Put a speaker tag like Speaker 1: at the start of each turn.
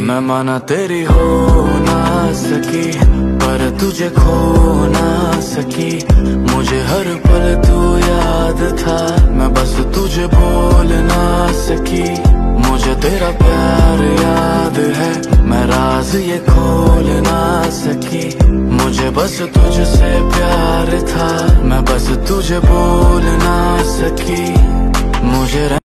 Speaker 1: मैं माना तेरी हो ना सकी, पर तुझे खो ना सकी। मुझे हर पल तू याद था, मैं बस तुझे बोल ना सकी। मुझे तेरा प्यार याद है, मैं राज ये खोल ना सकी। मुझे बस तुझसे प्यार था, मैं बस तुझे बोल ना सकी। मुझे